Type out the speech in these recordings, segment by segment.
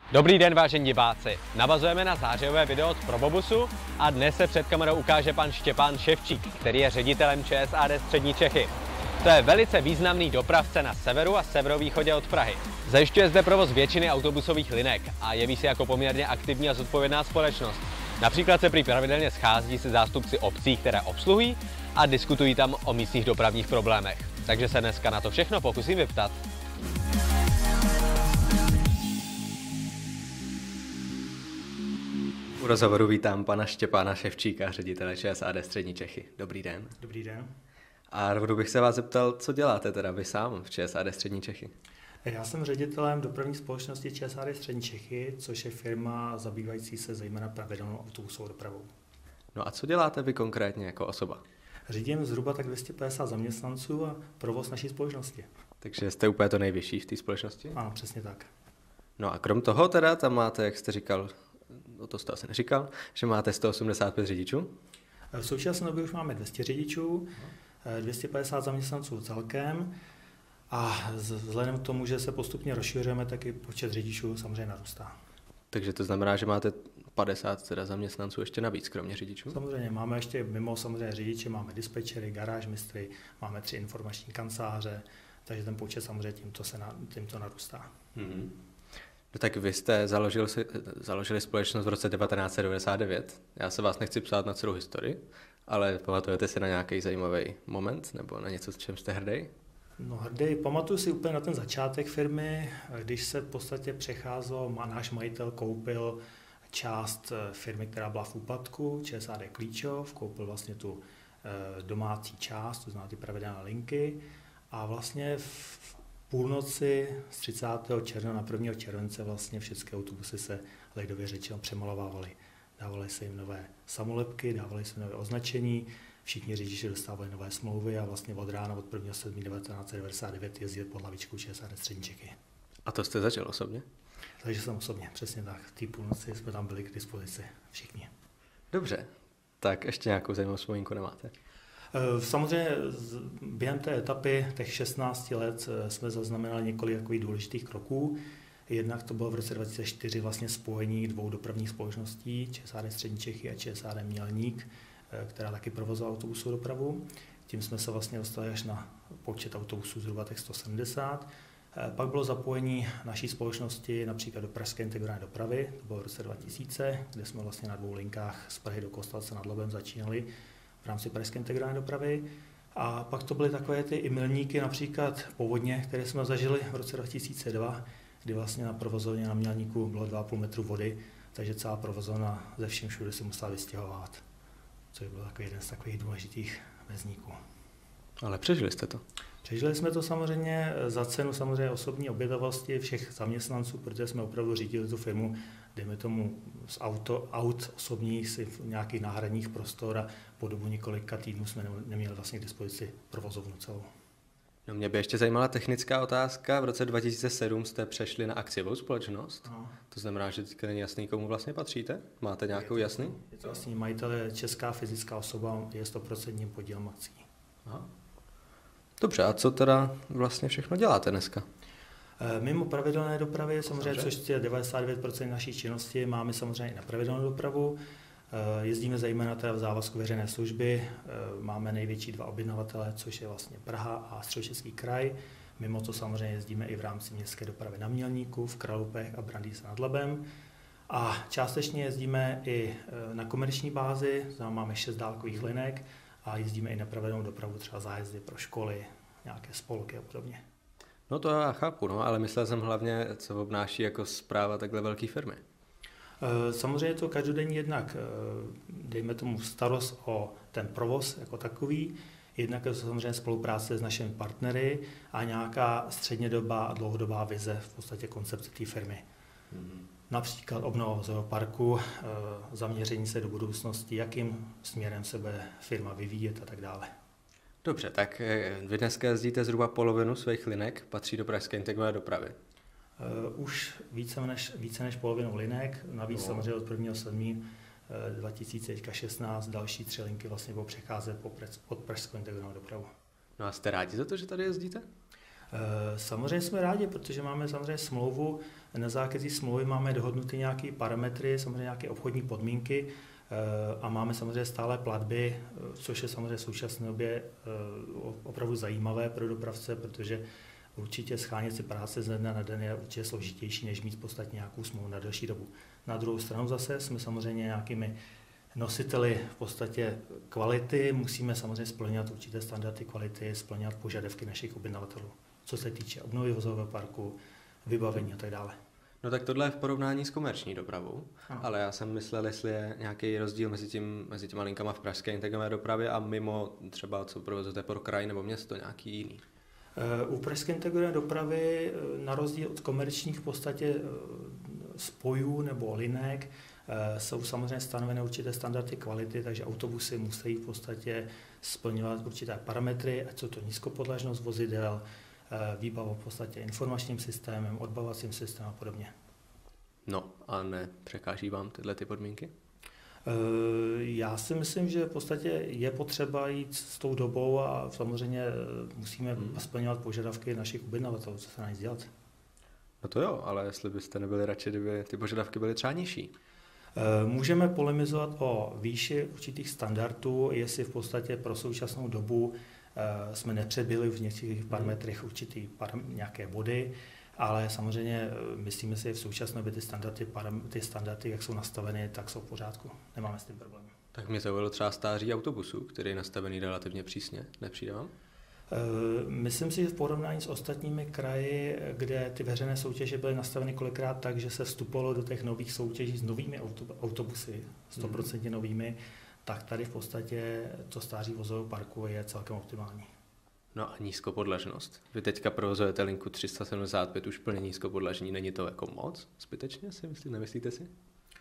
Dobrý den, vážení diváci. Navazujeme na zářijové video od Probobusu a dnes se před kamerou ukáže pan Štěpán Ševčík, který je ředitelem ČSAD Střední Čechy. To je velice významný dopravce na severu a severovýchodě od Prahy. Zajišťuje zde provoz většiny autobusových linek a jeví se jako poměrně aktivní a zodpovědná společnost. Například se prý pravidelně schází se zástupci obcí, které obsluhují, a diskutují tam o místních dopravních problémech. Takže se dneska na to všechno pokusím vyptat. U rozhovoru vítám pana Štěpána Ševčíka, ředitele ČSAD Střední Čechy. Dobrý den. Dobrý den. A rovnou bych se vás zeptal, co děláte teda vy sám v ČSAD Střední Čechy? Já jsem ředitelem dopravní společnosti ČSAD Střední Čechy, což je firma zabývající se zejména pravidelnou autobusovou dopravou. No a co děláte vy konkrétně jako osoba? Řídím zhruba tak 250 zaměstnanců a provoz naší společnosti. Takže jste úplně to nejvyšší v té společnosti? Ano, přesně tak. No a krom toho teda tam máte, jak jste říkal, no to jste asi neříkal, že máte 185 řidičů? V současné době už máme 200 řidičů, 250 zaměstnanců celkem a vzhledem k tomu, že se postupně rozšiřujeme, tak i počet řidičů samozřejmě narůstá. Takže to znamená, že máte 50 teda zaměstnanců ještě navíc, kromě řidičů? Samozřejmě, máme ještě mimo samozřejmě řidiče, máme dispečery, garážmistry, máme 3 informační kanceláře, takže ten počet samozřejmě tímto narůstá. Mm-hmm. No tak vy jste založili společnost v roce 1999. Já se vás nechci ptát na celou historii, ale pamatujete si na nějaký zajímavý moment nebo na něco, s čem jste hrdý? No hrdý, pamatuju si úplně na ten začátek firmy, když se v podstatě přecházelo, náš majitel koupil část firmy, která byla v úpadku, ČSAD Klíčov, koupil vlastně tu domácí část, to znamená ty pravidelné linky, a vlastně v půlnoci z 30. června na 1. července vlastně všechny autobusy se lidově řečeno přemalovávaly. Dávaly se jim nové samolepky, dávaly se nové označení, všichni řidiči dostávali nové smlouvy a vlastně od rána od 1.7.1999 jezdili pod hlavičkou ČSAD Střední Čechy. A to jste začal osobně? Takže jsem osobně, přesně tak. V té půlnoci jsme tam byli k dispozici všichni. Dobře, tak ještě nějakou zajímavou vzpomínku nemáte? Samozřejmě během té etapy, těch 16 let, jsme zaznamenali několik takových důležitých kroků. Jednak to bylo v roce 2004 vlastně spojení 2 dopravních společností, ČSAD Střední Čechy a ČSAD Mělník, která taky provozovala autobusovou dopravu. Tím jsme se vlastně dostali až na počet autobusů zhruba těch 170. Pak bylo zapojení naší společnosti například do Pražské integrované dopravy, to bylo v roce 2000, kde jsme vlastně na 2 linkách z Prahy do Kostelce nad Labem začínali v rámci Pražské integrované dopravy. A pak to byly takové ty i milníky, například povodně, které jsme zažili v roce 2002, kdy vlastně na provozovně na Mělníku bylo 2,5 metru vody, takže celá provozovna ze všem všude se musela vystěhovat, což byl takový jeden z takových důležitých mezníků. Ale přežili jste to? Přežili jsme to samozřejmě za cenu samozřejmě osobní obětavosti všech zaměstnancců, protože jsme opravdu řídili tu firmu, dejme tomu z aut osobních si v nějakých náhradních prostor a po dobu několika týdnů jsme neměli vlastně k dispozici provozovnu celou. No mě by ještě zajímala technická otázka. V roce 2007 jste přešli na akciovou společnost. No. To znamená, že teďka není jasný, komu vlastně patříte? Máte nějakou jasný? Je to vlastně majitel je česká fyzická osoba, je 100% podílem akcí. Aha. Dobře, a co teda vlastně všechno děláte dneska? Mimo pravidelné dopravy, samozřejmě, což je 99% naší činnosti, máme samozřejmě i na pravidelnou dopravu. Jezdíme zejména teda v závazku veřejné služby, máme největší 2 objednavatele, což je vlastně Praha a Středočeský kraj. Mimo to samozřejmě jezdíme i v rámci městské dopravy na Mělníku, v Kralupech a Brandýse nad Labem. A částečně jezdíme i na komerční bázi, máme 6 dálkových linek a jezdíme i na pravidelnou dopravu, třeba zájezdy pro školy, nějaké spolky a podobně. No to já chápu, no, ale myslel jsem hlavně, co obnáší jako správa takhle velké firmy. Samozřejmě to každodenní jednak, dejme tomu starost o ten provoz jako takový, jednak je to samozřejmě spolupráce s našimi partnery a nějaká střednědobá a dlouhodobá vize, v podstatě koncepce té firmy. Například obnova vozového parku, zaměření se do budoucnosti, jakým směrem se bude firma vyvíjet a tak dále. Dobře, tak vy dneska jezdíte zhruba polovinu svých linek, patří do Pražské integrované dopravy. Už více než polovinu linek, navíc samozřejmě od 1.7.2016 další 3 linky vlastně budou přecházet pod Pražskou integrovanou dopravu. No a jste rádi za to, že tady jezdíte? Samozřejmě jsme rádi, protože máme samozřejmě smlouvu, na základě smlouvy máme dohodnuty nějaké parametry, samozřejmě nějaké obchodní podmínky a máme samozřejmě stále platby, což je samozřejmě v současné době opravdu zajímavé pro dopravce, protože určitě schánět si práce ze dne na den je určitě složitější, než mít v podstatě nějakou smlouvu na delší dobu. Na druhou stranu zase jsme samozřejmě nějakými nositeli v podstatě kvality, musíme samozřejmě splňovat určité standardy kvality, splňovat požadavky našich objednavatelů, co se týče obnovy vozového parku, vybavení a tak dále. No tak tohle je v porovnání s komerční dopravou, ale já jsem myslel, jestli je nějaký rozdíl mezi těma linkama v pražské integrované dopravě a mimo třeba, co provozujete pro kraj nebo město, nějaký jiný. U pražské integrované dopravy na rozdíl od komerčních v podstatě spojů nebo linek jsou samozřejmě stanovené určité standardy kvality, takže autobusy musí v podstatě splňovat určité parametry, ať jsou to nízkopodlažnost vozidel, výbava v podstatě informačním systémem, odbavovacím systémem a podobně. No a ne překáží vám tyhle ty podmínky? Já si myslím, že v podstatě je potřeba jít s tou dobou a samozřejmě musíme splňovat požadavky našich objednavatelů, co se na nic dělat. No to jo, ale jestli byste nebyli radši, kdyby ty požadavky byly třeba nižší? Můžeme polemizovat o výši určitých standardů, jestli v podstatě pro současnou dobu jsme nepředběhli v některých parametrech nějaké body, ale samozřejmě myslíme si, že v současné době ty standardy, jak jsou nastaveny, tak jsou v pořádku. Nemáme s tím problém. Tak mě zaujalo třeba stáří autobusu, který je nastavený relativně přísně. Nepřijde vám? Myslím si, že v porovnání s ostatními kraji, kde ty veřejné soutěže byly nastaveny kolikrát tak, že se vstupovalo do těch nových soutěží s novými autobusy, 100% novými, tak tady v podstatě to stáří vozového parku je celkem optimální. No a nízkopodlažnost. Vy teďka provozujete linku 375 už plně nízkopodlažní, není to jako moc? Zbytečně si myslíte, nemyslíte si?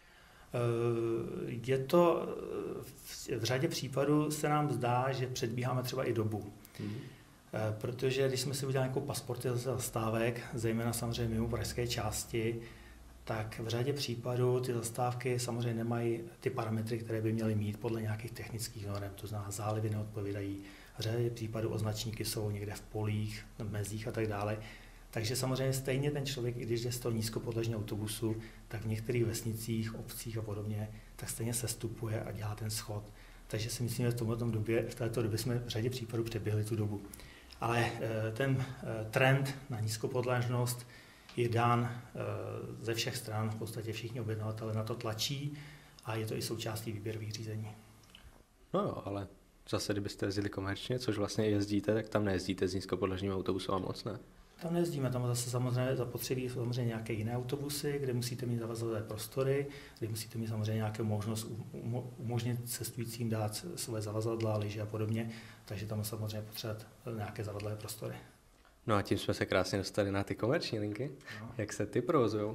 Je to, v řadě případů se nám zdá, že předbíháme třeba i dobu. Protože když jsme si udělali nějakou pasportizaci zastávek, zejména samozřejmě mimo pražské části, tak v řadě případů ty zastávky samozřejmě nemají ty parametry, které by měly mít podle nějakých technických norm, to znamená zálivy neodpovídají, v řadě případů označníky jsou někde v polích, v mezích a tak dále. Takže samozřejmě stejně ten člověk, i když je z toho nízkopodlažního autobusu, tak v některých vesnicích, obcích a podobně, tak stejně sestupuje a dělá ten schod. Takže si myslím, že v této době jsme v řadě případů přeběhli tu dobu. Ale ten trend na nízkopodlažnost je dán ze všech stran, v podstatě všichni objednavatelé na to tlačí a je to i součástí výběrových řízení. No jo, ale zase, kdybyste jezdili komerčně, což vlastně jezdíte, tak tam nejezdíte s nízkopodlažním autobusem a moc ne. Tam nejezdíme, tam zase samozřejmě zapotřebí samozřejmě nějaké jiné autobusy, kde musíte mít zavazové prostory, kde musíte mít samozřejmě nějakou možnost umožnit cestujícím dát své zavazadla, lyže a podobně, takže tam samozřejmě potřebovat nějaké zavadlové prostory. No a tím jsme se krásně dostali na ty komerční linky. No. Jak se ty provozují?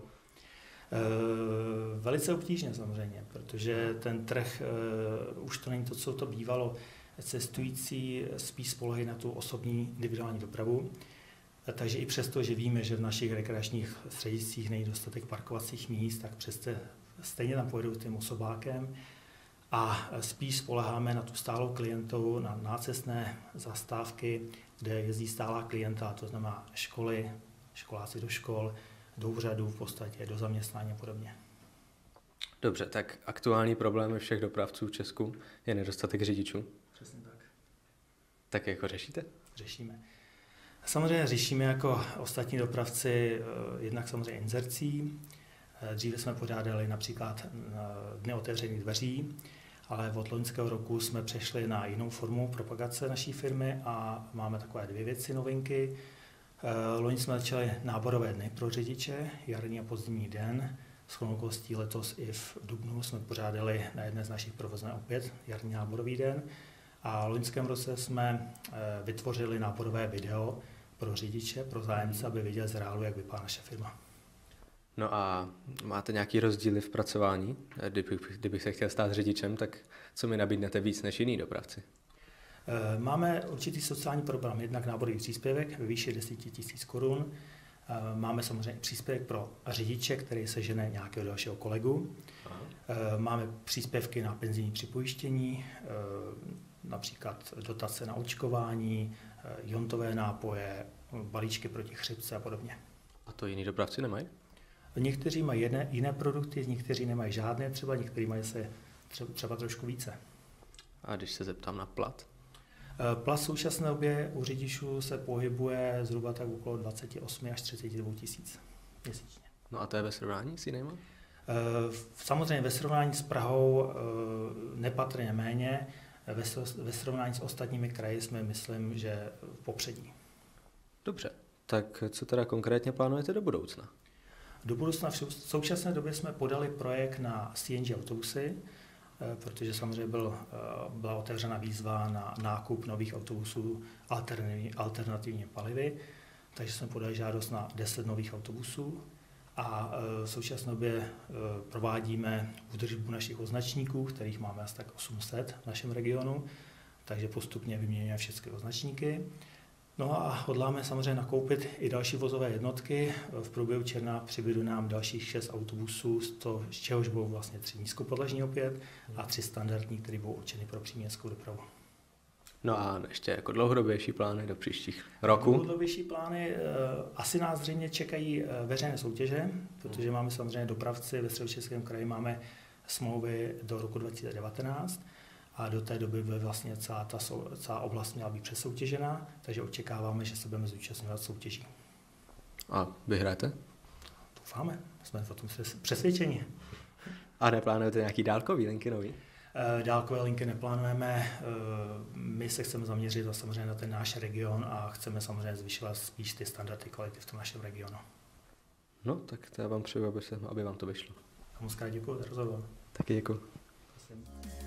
Velice obtížně samozřejmě, protože ten trh už to není to, co to bývalo. Cestující spíš spolehají na tu osobní individuální dopravu. Takže i přesto, že víme, že v našich rekreačních střediscích není dostatek parkovacích míst, tak přesto stejně tam pojedou tím osobákem a spíš spoleháme na tu stálou klientu, na nácestné zastávky, kde jezdí stálá klienta, to znamená školy, školáci do škol, do úřadů v podstatě, do zaměstnání a podobně. Dobře, tak aktuální problémy všech dopravců v Česku je nedostatek řidičů. Přesně tak. Tak jak ho řešíte? Řešíme. Samozřejmě řešíme jako ostatní dopravci jednak samozřejmě inzercí. Dříve jsme pořádali například dny otevřených dveří, ale od loňského roku jsme přešli na jinou formu propagace naší firmy a máme takové dvě věci, novinky. Loni jsme začali náborové dny pro řidiče, jarní a podzimní den. S okolností letos i v dubnu jsme pořádali na jedné z našich provozů opět jarní náborový den. A v loňském roce jsme vytvořili náborové video pro řidiče, pro zájemce, aby viděli z reálu, jak vypadá naše firma. No a máte nějaký rozdíly v pracování? Kdybych se chtěl stát řidičem, tak co mi nabídnete víc než jiný dopravci? Máme určitý sociální program, jednak náborový příspěvek ve výši 10 000 korun. Máme samozřejmě příspěvek pro řidiče, který sežene nějakého dalšího kolegu. Aha. Máme příspěvky na penzijní připojištění, například dotace na očkování, jontové nápoje, balíčky proti chřipce a podobně. A to jiní dopravci nemají? Někteří mají jiné produkty, někteří nemají žádné, třeba někteří mají se třeba trošku více. A když se zeptám na plat? Plat v současné době u řidičů se pohybuje zhruba tak okolo 28 až 32 tisíc měsíčně. No a to je ve srovnání s jinýma? Samozřejmě ve srovnání s Prahou nepatrně méně, ve srovnání s ostatními kraji jsme, myslím, že v popředí. Dobře, tak co teda konkrétně plánujete do budoucna? Do budoucna v současné době jsme podali projekt na CNG autobusy, protože samozřejmě byla otevřena výzva na nákup nových autobusů alternativní palivy, takže jsme podali žádost na 10 nových autobusů a v současné době provádíme údržbu našich označníků, kterých máme asi tak 800 v našem regionu, takže postupně vyměňujeme všechny označníky. No a hodláme samozřejmě nakoupit i další vozové jednotky. V průběhu června přibyde nám dalších 6 autobusů, z čehož budou vlastně 3 nízkopodlažní opět a 3 standardní, které budou určeny pro příměstskou dopravu. No a ještě jako dlouhodobější plány do příštích roků? Dlouhodobější plány asi nás zřejmě čekají veřejné soutěže, protože máme samozřejmě dopravci ve Středočeském kraji, máme smlouvy do roku 2019 a do té doby by vlastně celá oblast měla být přesoutěžena, takže očekáváme, že se budeme zúčastňovat soutěží. A vyhrajete? Doufáme, jsme o tom přesvědčeni. A neplánujete nějaký dálkový linky nový? Dálkové linky neplánujeme, my se chceme zaměřit samozřejmě na ten náš region a chceme samozřejmě zvyšovat spíš ty standardy kvality v tom našem regionu. No, tak to já vám přeju, aby vám to vyšlo. A moc krát děkuji za rozhovor. Taky děkuji. Prosím.